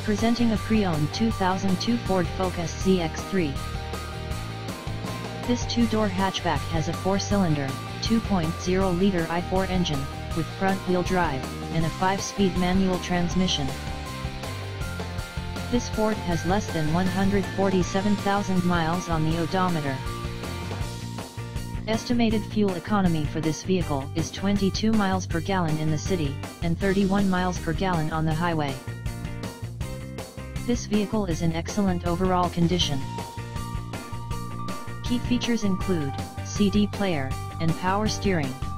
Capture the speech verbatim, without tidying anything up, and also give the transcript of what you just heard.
Presenting a pre-owned two thousand two Ford Focus Z X three. This two-door hatchback has a four-cylinder, two point oh liter I four engine, with front-wheel drive, and a five-speed manual transmission. This Ford has less than one hundred forty-seven thousand miles on the odometer. Estimated fuel economy for this vehicle is twenty-two miles per gallon in the city, and thirty-one miles per gallon on the highway. This vehicle is in excellent overall condition. Key features include C D player and power steering.